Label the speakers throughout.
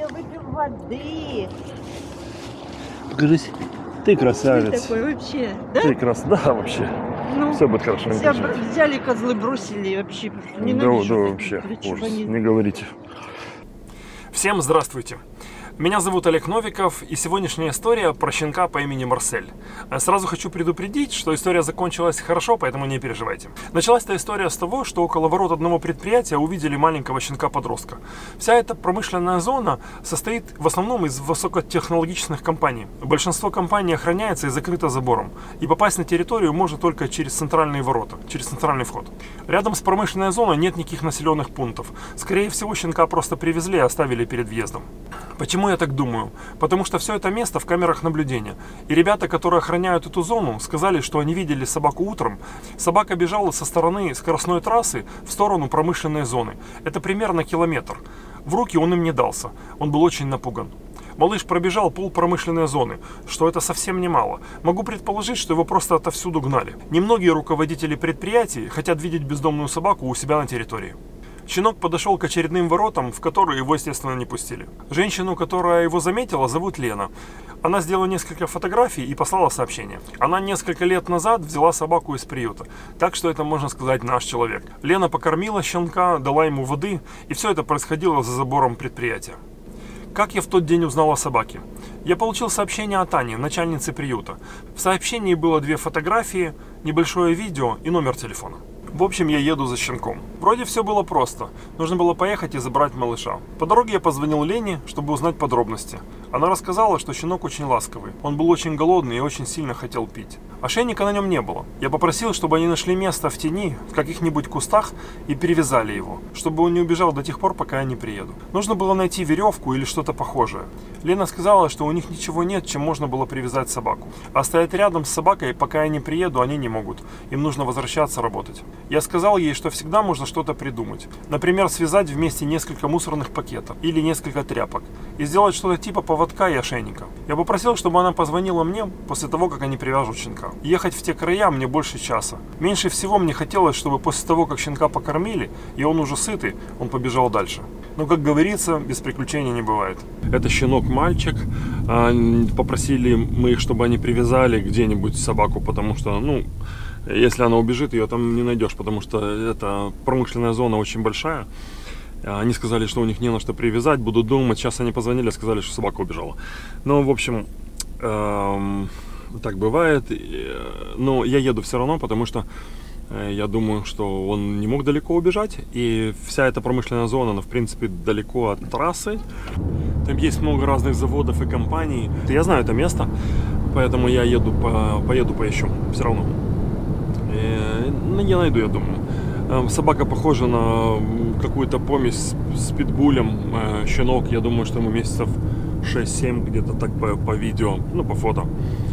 Speaker 1: Я выпью воды.
Speaker 2: Покажись. Ты красавец.
Speaker 1: Ты такой вообще, да?
Speaker 2: Ты да, вообще.
Speaker 1: Ну,
Speaker 2: Все будет хорошо.
Speaker 1: себя взяли козлы, бросили вообще. Ненавижу.
Speaker 2: Да, вообще. Ужас. Не говорите.
Speaker 3: Всем здравствуйте! Меня зовут Олег Новиков, и сегодняшняя история про щенка по имени Марсель. Сразу хочу предупредить, что история закончилась хорошо, поэтому не переживайте. Началась эта история с того, что около ворот одного предприятия увидели маленького щенка-подростка. Вся эта промышленная зона состоит в основном из высокотехнологичных компаний. Большинство компаний охраняется и закрыто забором, и попасть на территорию можно только через центральные ворота, через центральный вход. Рядом с промышленной зоной нет никаких населенных пунктов. Скорее всего, щенка просто привезли и оставили перед въездом. Почему я так думаю? Потому что все это место в камерах наблюдения. И ребята, которые охраняют эту зону, сказали, что они видели собаку утром. Собака бежала со стороны скоростной трассы в сторону промышленной зоны. Это примерно километр. В руки он им не дался. Он был очень напуган. Малыш пробежал пол промышленной зоны, что это совсем немало. Могу предположить, что его просто отовсюду гнали. Немногие руководители предприятий хотят видеть бездомную собаку у себя на территории. Щенок подошел к очередным воротам, в которые его, естественно, не пустили. Женщину, которая его заметила, зовут Лена. Она сделала несколько фотографий и послала сообщение. Она несколько лет назад взяла собаку из приюта, так что это, можно сказать, наш человек. Лена покормила щенка, дала ему воды, и все это происходило за забором предприятия. Как я в тот день узнал о собаке? Я получил сообщение от Ани, начальницы приюта. В сообщении было 2 фотографии, небольшое видео и номер телефона. В общем, я еду за щенком. Вроде все было просто. Нужно было поехать и забрать малыша. По дороге я позвонил Лене, чтобы узнать подробности. Она рассказала, что щенок очень ласковый. Он был очень голодный и очень сильно хотел пить. Ошейника на нем не было. Я попросил, чтобы они нашли место в тени, в каких-нибудь кустах и перевязали его, чтобы он не убежал до тех пор, пока я не приеду. Нужно было найти веревку или что-то похожее. Лена сказала, что у них ничего нет, чем можно было привязать собаку. А стоять рядом с собакой, пока я не приеду, они не могут. Им нужно возвращаться работать. Я сказал ей, что всегда можно что-то придумать. Например, связать вместе несколько мусорных пакетов или несколько тряпок и сделать что-то типа поводка и ошейника. Я попросил, чтобы она позвонила мне после того, как они привяжут щенка. Ехать в те края мне больше часа. Меньше всего мне хотелось, чтобы после того, как щенка покормили, и он уже сытый, он побежал дальше. Но, как говорится, без приключений не бывает. Это щенок-мальчик. Попросили мы их, чтобы они привязали где-нибудь собаку, потому что, если она убежит, ее там не найдешь, потому что эта промышленная зона очень большая. Они сказали, что у них не на что привязать, будут думать. Сейчас они позвонили, сказали, что собака убежала. Ну, в общем, так бывает. Но я еду все равно, потому что я думаю, что он не мог далеко убежать. И вся эта промышленная зона, она, в принципе, далеко от трассы. Там есть много разных заводов и компаний. Я знаю это место, поэтому я поеду поищу все равно. Я найду, я думаю. Собака похожа на какую-то помесь с питбулем. Щенок, я думаю, что ему месяцев 6-7, где-то так по видео, по фото.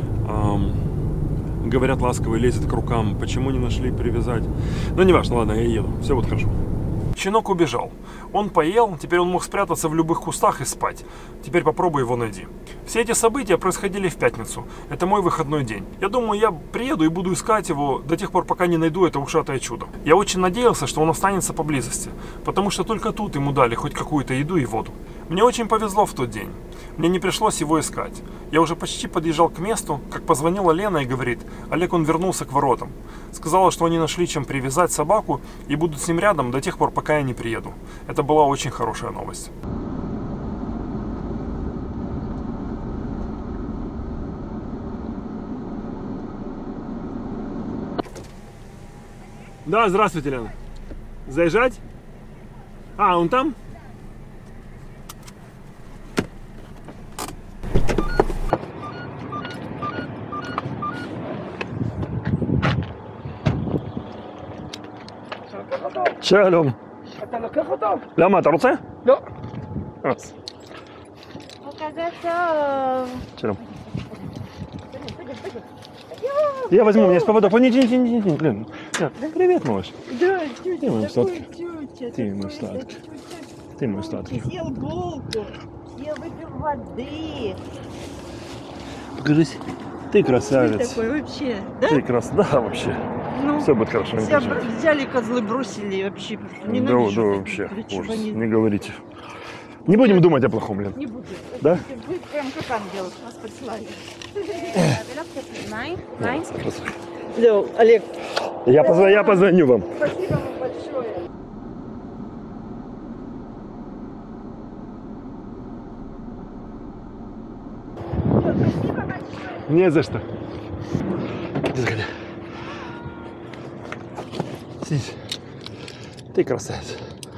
Speaker 3: Говорят, ласковый, лезет к рукам. Почему не нашли привязать? Не важно, ладно, я еду. Все будет хорошо. Щенок убежал. Он поел, теперь он мог спрятаться в любых кустах и спать. Теперь попробуй его найти. Все эти события происходили в пятницу. Это мой выходной день. Я думаю, я приеду и буду искать его до тех пор, пока не найду это ушатое чудо. Я очень надеялся, что он останется поблизости, потому что только тут ему дали хоть какую-то еду и воду. Мне очень повезло в тот день. Мне не пришлось его искать. Я уже почти подъезжал к месту, как позвонила Лена и говорит: Олег, он вернулся к воротам. Сказала, что они нашли чем привязать собаку и будут с ним рядом до тех пор, пока я не приеду. Это была очень хорошая новость. Да, здравствуйте, Лена. Заезжать? Он там?
Speaker 2: שלום.
Speaker 4: אתה לוקח אותו?
Speaker 2: למה, אתה רוצה?
Speaker 4: לא.
Speaker 1: Когда то...
Speaker 2: שלום. Я возьму, у меня есть поводок. Не, Лен. Привет, малыш.
Speaker 1: Да,
Speaker 2: Ты мой сладкий.
Speaker 1: тетя.
Speaker 2: Ты мой сладкий. Ты мой сладкий.
Speaker 1: Съел булку, я выпил воды.
Speaker 2: Покажись. Ты красавец.
Speaker 1: Ты такой вообще, да?
Speaker 2: Ты да, вообще.
Speaker 1: Ну,
Speaker 2: Все будет хорошо.
Speaker 1: себя взяли козлы, бросили вообще.
Speaker 2: Да,
Speaker 1: Ненавижу.
Speaker 2: вообще. Ужас. Не говорите. Не будем думать о плохом, Лен.
Speaker 1: Не буду.
Speaker 2: Да?
Speaker 1: Вы прям как ангел нас прислали. Все, Олег,
Speaker 2: Я позвоню вам.
Speaker 1: спасибо вам большое. Спасибо большое.
Speaker 2: Не за что. Иди заходи. Сидись. Ты красавец.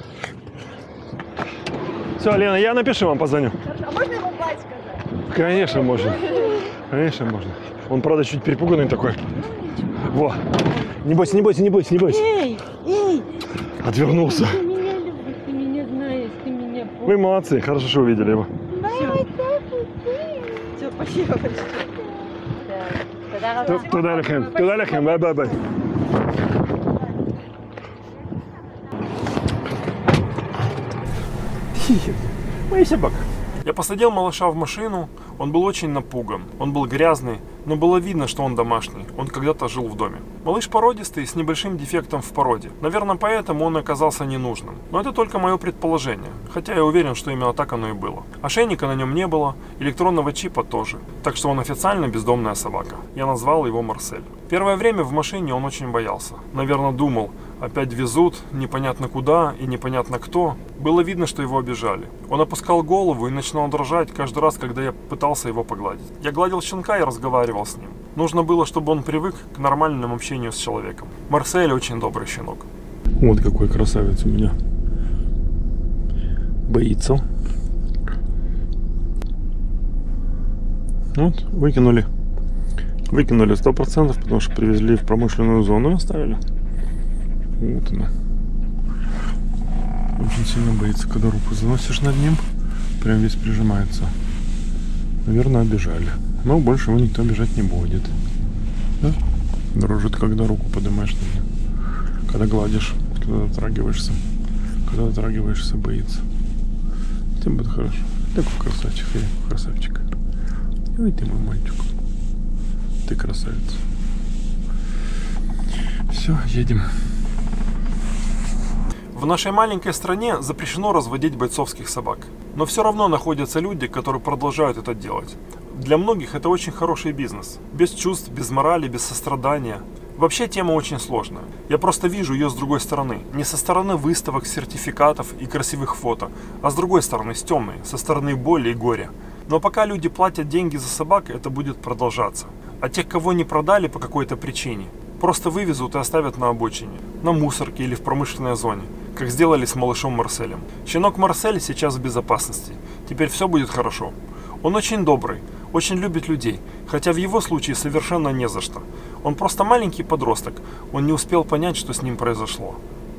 Speaker 2: Все, Лена, я напишу вам, позвоню.
Speaker 1: А можно ему бать сказать?
Speaker 2: Конечно, можно. Конечно, можно. Он, правда, чуть перепуганный такой. Во. Не бойся, не бойся, не бойся, не бойся.
Speaker 1: Эй, эй,
Speaker 2: Отвернулся.
Speaker 1: ты меня любишь, ты меня знаешь, ты меня помнишь.
Speaker 2: Вы молодцы, хорошо, что увидели его.
Speaker 1: Все, спасибо большое.
Speaker 2: Туда лехем, бай-бай-бай. Моя собака.
Speaker 3: Я посадил малыша в машину, он был очень напуган, он был грязный, но было видно, что он домашний, он когда-то жил в доме. Малыш породистый, с небольшим дефектом в породе. Наверное, поэтому он оказался ненужным. Но это только мое предположение, хотя я уверен, что именно так оно и было. Ошейника на нем не было, электронного чипа тоже, так что он официально бездомная собака. Я назвал его Марсель. Первое время в машине он очень боялся. Наверное, думал, опять везут, непонятно куда и непонятно кто. Было видно, что его обижали. Он опускал голову и начинал дрожать каждый раз, когда я пытался его погладить. Я гладил щенка и разговаривал с ним. Нужно было, чтобы он привык к нормальному общению с человеком. Марсель очень добрый щенок.
Speaker 2: Вот какой красавец у меня. Боится. Вот, выкинули. Выкинули 100%, потому что привезли в промышленную зону и оставили. Вот она. Очень сильно боится, когда руку заносишь над ним. Прям весь прижимается. Наверное, обижали. Но больше его никто обижать не будет. Да? Дрожит, когда руку поднимаешь над ним. Когда гладишь, когда дотрагиваешься. Когда дотрагиваешься, боится. Тем будет хорошо. Такой красавчик, красавчик. Ой, ты мой мальчик. Ты красавец. Все, едем.
Speaker 3: В нашей маленькой стране запрещено разводить бойцовских собак. Но все равно находятся люди, которые продолжают это делать. Для многих это очень хороший бизнес. Без чувств, без морали, без сострадания. Вообще тема очень сложная. Я просто вижу ее с другой стороны. Не со стороны выставок, сертификатов и красивых фото, а с другой стороны, с темной, со стороны боли и горя. Но пока люди платят деньги за собак, это будет продолжаться. А тех, кого не продали по какой-то причине, просто вывезут и оставят на обочине, на мусорке или в промышленной зоне, как сделали с малышом Марселем. Щенок Марсель сейчас в безопасности. Теперь все будет хорошо. Он очень добрый, очень любит людей, хотя в его случае совершенно не за что. Он просто маленький подросток, он не успел понять, что с ним произошло.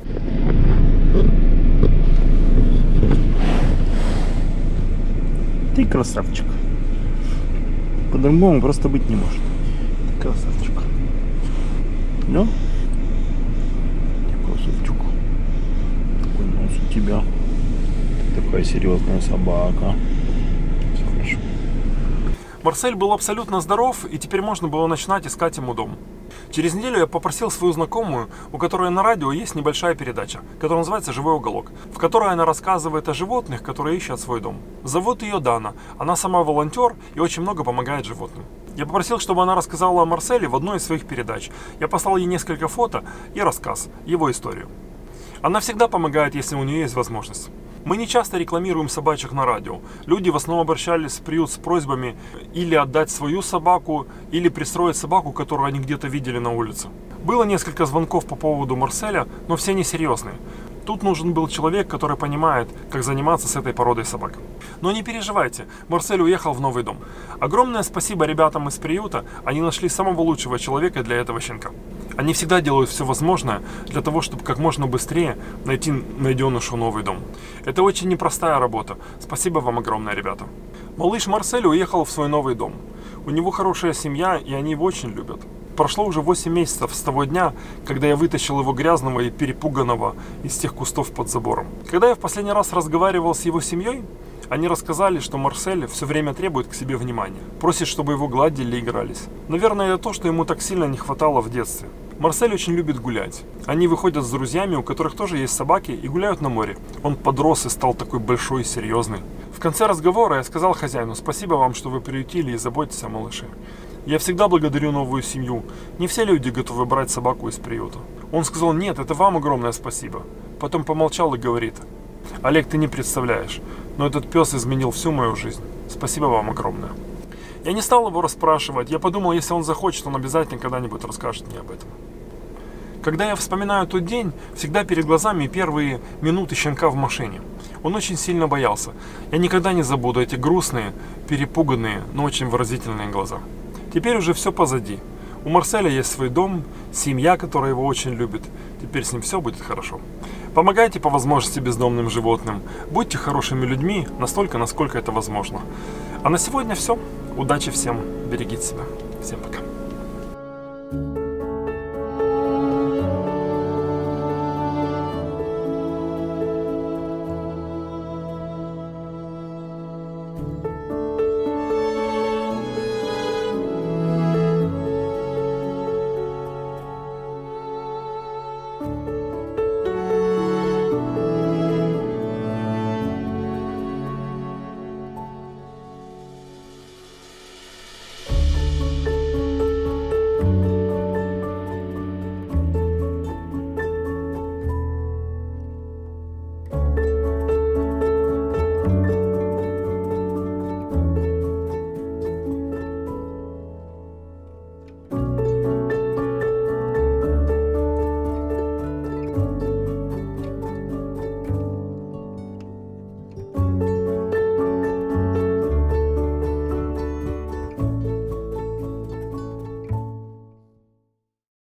Speaker 2: Ты красавчик. По-другому просто быть не может. Ты красавчик. Да? Ты красавчик. Такой нос у тебя. Ты такая серьезная собака. Все хорошо.
Speaker 3: Марсель был абсолютно здоров, и теперь можно было начинать искать ему дом. Через неделю я попросил свою знакомую, у которой на радио есть небольшая передача, которая называется «Живой уголок», в которой она рассказывает о животных, которые ищут свой дом. Зовут ее Дана, она сама волонтер и очень много помогает животным. Я попросил, чтобы она рассказала о Марселе в одной из своих передач. Я послал ей несколько фото и рассказ, его историю. Она всегда помогает, если у нее есть возможность. Мы не часто рекламируем собачек на радио. Люди в основном обращались в приют с просьбами или отдать свою собаку, или пристроить собаку, которую они где-то видели на улице. Было несколько звонков по поводу Марселя, но все несерьезные. Тут нужен был человек, который понимает, как заниматься с этой породой собак. Но не переживайте, Марсель уехал в новый дом. Огромное спасибо ребятам из приюта, они нашли самого лучшего человека для этого щенка. Они всегда делают все возможное для того, чтобы как можно быстрее найти найденышу новый дом. Это очень непростая работа. Спасибо вам огромное, ребята. Малыш Марсель уехал в свой новый дом. У него хорошая семья, и они его очень любят. Прошло уже 8 месяцев с того дня, когда я вытащил его грязного и перепуганного из тех кустов под забором. Когда я в последний раз разговаривал с его семьей, они рассказали, что Марсель все время требует к себе внимания, просит, чтобы его гладили и игрались. Наверное, это то, что ему так сильно не хватало в детстве. Марсель очень любит гулять. Они выходят с друзьями, у которых тоже есть собаки, и гуляют на море. Он подрос и стал такой большой и серьезный. В конце разговора я сказал хозяину: спасибо вам, что вы приютили и заботитесь о малыше. Я всегда благодарю новую семью. Не все люди готовы брать собаку из приюта. Он сказал: нет, это вам огромное спасибо. Потом помолчал и говорит: Олег, ты не представляешь, но этот пес изменил всю мою жизнь. Спасибо вам огромное. Я не стал его расспрашивать. Я подумал, если он захочет, он обязательно когда-нибудь расскажет мне об этом. Когда я вспоминаю тот день, всегда перед глазами первые минуты щенка в машине. Он очень сильно боялся. Я никогда не забуду эти грустные, перепуганные, но очень выразительные глаза. Теперь уже все позади. У Марселя есть свой дом, семья, которая его очень любит. Теперь с ним все будет хорошо. Помогайте по возможности бездомным животным. Будьте хорошими людьми настолько, насколько это возможно. А на сегодня все. Удачи всем. Берегите себя. Всем пока.